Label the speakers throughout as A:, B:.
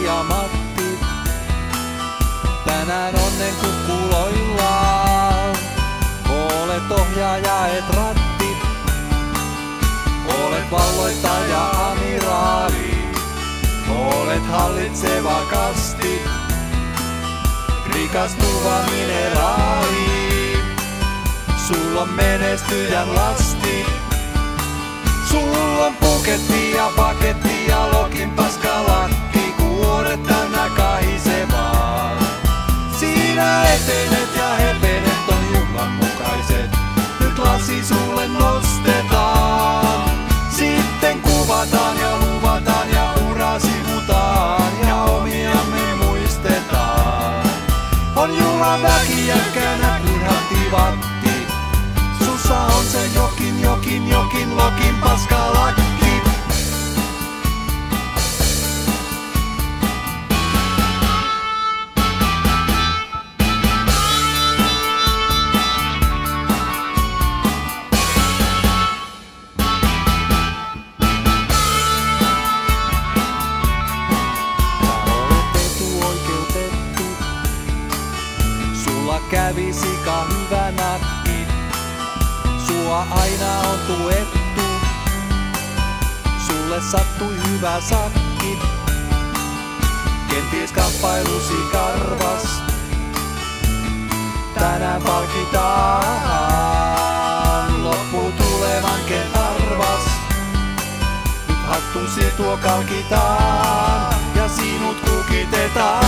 A: ja Matti. Tänään onnen kukkuloillaan. Olet ohjaaja et ratti. Olet valloittaja amiraali. Olet hallitseva kasti. Rikastuva mineraali. Sulla on menestyjän lasti. Sulla on puketti ja paketti ja lokin paskalakki. Kuoret täynnä kahisevaa. Siinä etenet ja hepenet on juhlan mukaiset. Nyt lasi sulle nostetaan. Sitten kuvataan ja luvataan ja ura sivutaan. Ja omiamme muistetaan. On juhlan väki jäkkänä purhatti vatti. Sussa on se jokin lokin paskalakki. Sulla kävi sika hyvä nakki. Sua aina on tuettu. Sulle sattui hyvä sakki. Kenties kamppailusi karvas. Tänään palkitaan. Loppu tulevan ken arvas. Nyt hattusi tuo kalkitaan. Ja sinut kukitetaan.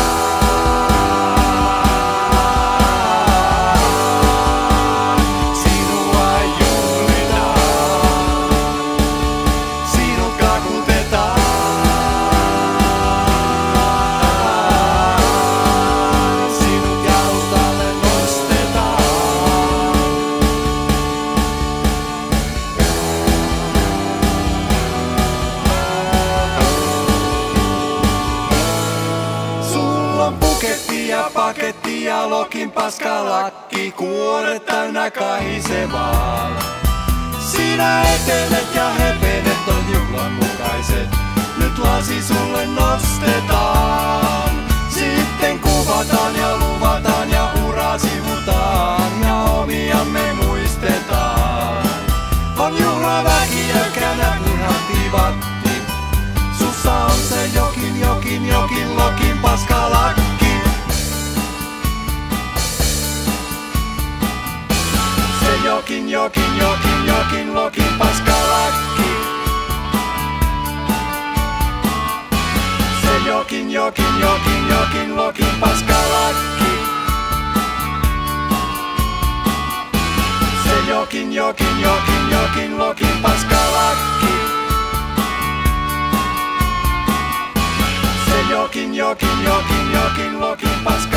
A: Puketti ja paketti ja lokin paskalakki. Kuoret täynnä kahisevaa. Siinä etenet ja hepenet on juhlan mukaiset. Nyt lasi sulle nostetaan. Sitten kuvataan ja luvataan ja ura sivutaan. Ja omiamme muistetaan. On juhlaväki jäkänä purhatti vatti. Sussa on se jokin lokin paskalakki. Se jokin lokin paskalakki. Se jokin lokin paskalakki. Se jokin lokin paskalakki. Se jokin lokin paskalakki.